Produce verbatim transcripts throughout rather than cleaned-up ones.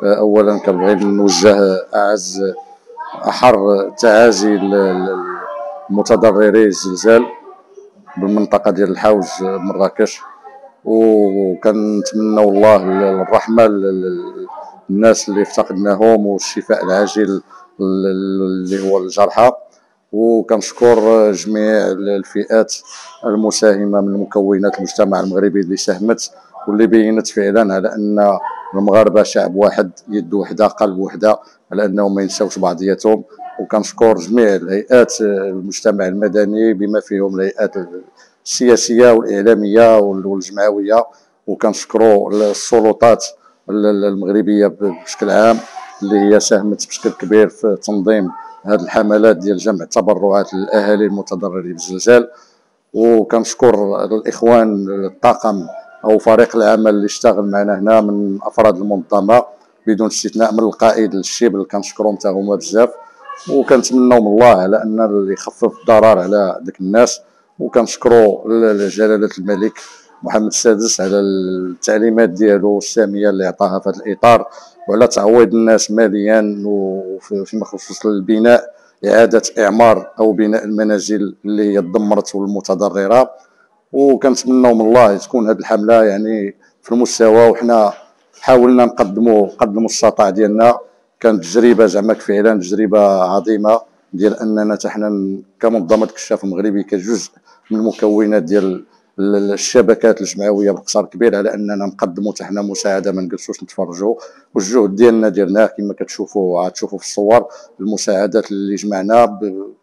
اولا كنبغي نوجه اعز احر تعازي لمتضرري الزلزال بالمنطقه ديال الحوز مراكش، وكنتمنوا الله الرحمه للناس اللي افتقدناهم والشفاء العاجل اللي هو الجرحى. وكنشكر جميع الفئات المساهمه من مكونات المجتمع المغربي اللي ساهمت واللي بينت فعلا على ان المغاربه شعب واحد، يد وحده، قلب وحده، على انهم ما ينساوش بعضياتهم. وكنشكر جميع الهيئات المجتمع المدني بما فيهم الهيئات السياسيه والاعلاميه والجمعويه، وكنشكروا السلطات المغربيه بشكل عام اللي هي ساهمت بشكل كبير في تنظيم هذه الحملات ديال جمع التبرعات للاهالي المتضررين بالزلزال. وكنشكر الاخوان الطاقم او فريق العمل اللي اشتغل معنا هنا من افراد المنظمه بدون استثناء، من القائد للشبل كنشكرهم حتى هما بزاف، وكنتمنوا من الله على ان اللي يخفف الضرر على ديك الناس. وكنشكروا جلاله الملك محمد السادس على التعليمات ديالو الساميه اللي عطاها في هذا الاطار، وعلى تعويض الناس ماليا وفيما يخص البناء، اعاده اعمار او بناء المنازل اللي هي تدمرت والمتضرره. وكنتمنوا من الله تكون هذه الحمله يعني في المستوى، وحنا حاولنا نقدموا نقدموا الشطاع ديالنا. كانت تجربه زعما فعلا تجربه عظيمه ديال اننا حتى حنا كمنظمه كشاف المغربي كجزء من المكونات ديال الشبكات الجمعويه باختصار كبير على اننا نقدموا حتى حنا مساعده، ما نجلسوش نتفرجوا. والجهد ديالنا درناه كما كتشوفوا عتشوفوا في الصور، المساعدات اللي جمعنا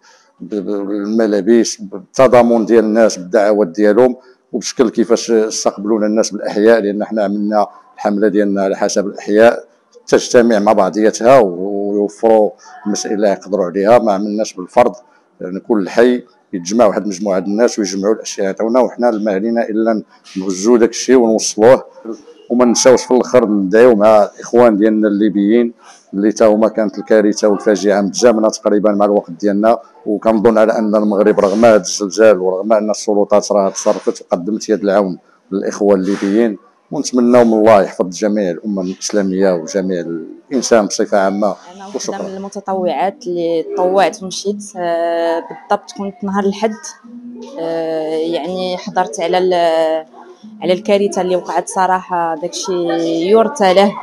بالملابس، بالتضامن ديال الناس، بالدعوات ديالهم، وبشكل كيفاش استقبلونا الناس بالاحياء، لان حنا عملنا الحمله ديالنا على حسب الاحياء تجتمع مع بعضياتها ويوفروا المسائل اللي يقدروا عليها. ما عملناش بالفرض، يعني كل حي يتجمع واحد المجموعه ديال الناس ويجمعوا الاشياء يعطيونا، وحنا ما علينا الا نهزوا داك الشيء ونوصلوه. وما نساوش في الاخر ندعيو مع الاخوان ديالنا الليبيين اللي تا هما كانت الكارثه والفاجعه متزامنه تقريبا مع الوقت ديالنا. وكنظن على ان المغرب رغم هذا الزلزال ورغم ان السلطات راه تصرفت وقدمت يد العون للاخوه الليبيين، ونتمنوا من الله يحفظ جميع الامه الاسلاميه وجميع الانسان بصفه عامه. انا وحده من المتطوعات اللي تطوعت ومشيت، آه بالضبط كنت نهار الحد، آه يعني حضرت على على الكارثه اللي وقعت. صراحه داكشي يرثى له.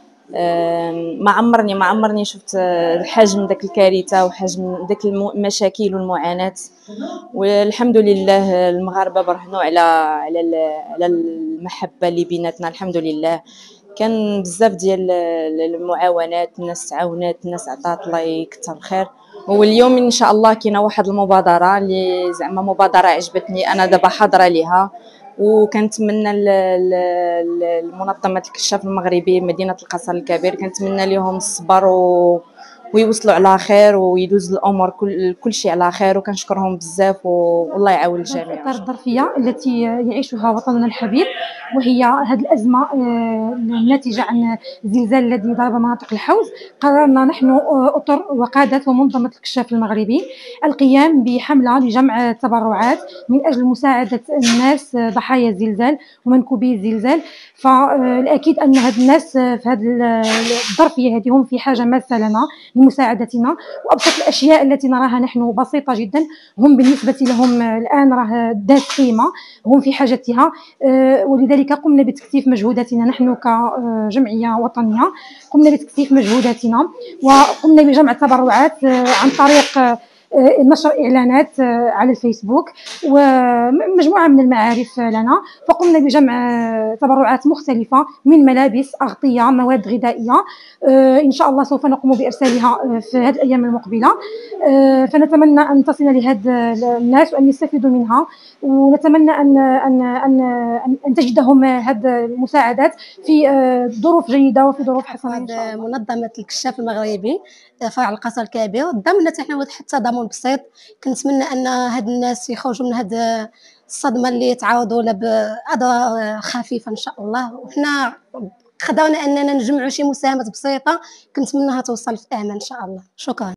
ما عمرني ما عمرني شفت حجم داك الكارثه وحجم داك المشاكل والمعاناه. والحمد لله المغاربه برهنوا على على على المحبه اللي بيناتنا. الحمد لله كان بزاف ديال المعاونات، الناس تعاونات، الناس عطات، الله يكثر الخير. واليوم ان شاء الله كاينه واحد المبادره اللي زعما مبادره عجبتني، انا دابا حاضره ليها، وكنتمنى المنظمه الكشاف المغربي مدينه القصر الكبير كنتمنى لهم الصبر و ويوصلوا على خير ويدوز الامور كل كل شيء على خير. وكنشكرهم بزاف والله يعاون الجميع. الاثار الظرفيه التي يعيشها وطننا الحبيب، وهي هذه الازمه الناتجه عن الزلزال الذي ضرب مناطق الحوز، قررنا نحن اطر وقاده ومنظمه الكشاف المغربي القيام بحمله لجمع التبرعات من اجل مساعده الناس ضحايا الزلزال ومنكوبي الزلزال. فالاكيد ان هاد الناس في هذه الظرفيه هذه هم في حاجه ماسه لنا لمساعدتنا، وابسط الاشياء التي نراها نحن بسيطه جدا هم بالنسبه لهم الان راه ذات قيمه، هم في حاجتها. ولذلك قمنا بتكثيف مجهوداتنا نحن كجمعيه وطنيه، قمنا بتكثيف مجهوداتنا وقمنا بجمع التبرعات عن طريق نشر اعلانات على الفيسبوك ومجموعه من المعارف لنا. فقمنا بجمع تبرعات مختلفه من ملابس، اغطيه، مواد غذائيه. ان شاء الله سوف نقوم بارسالها في هذه الايام المقبله. فنتمنى ان تصل لهاد الناس وان يستفيدوا منها، ونتمنى ان ان ان ان تجدهم هذه المساعدات في ظروف جيده وفي ظروف حسنه ان شاء الله. منظمه الكشاف المغربي فرع القصر الكبير ضمن حتى واحد التضامن بسيط. كنتمنى ان هاد الناس يخرجوا من هاد الصدمه اللي تعرضوا لها باضرار خفيفه ان شاء الله. وحنا قدرنا اننا نجمعوا شي مساهمات بسيطه كنتمنىها توصل في امان ان شاء الله. شكرا.